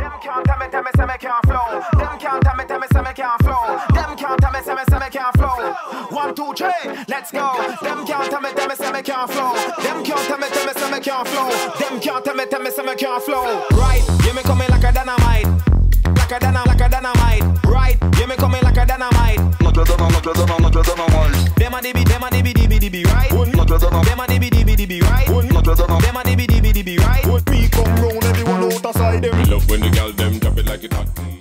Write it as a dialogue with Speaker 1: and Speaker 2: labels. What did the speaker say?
Speaker 1: Them can't tell me, say me can't flow. Them can't tell me, say me can't flow. Them can't tell me, say me can't flow. 1, 2, 3, let's go. Them can't tell me, say me can't flow. Them can't tell me, say me can't flow. Them can't tell me, say me can't flow. Right, you me coming like a dynamite. Like a dynamite. Right, you me coming like a dynamite.
Speaker 2: Like a dynamite.
Speaker 1: Them a DB, right? Them a DB, right? Them a DB, right?
Speaker 3: Me come round, everyone out aside them.
Speaker 2: Me love when the girl them drop it like it hot.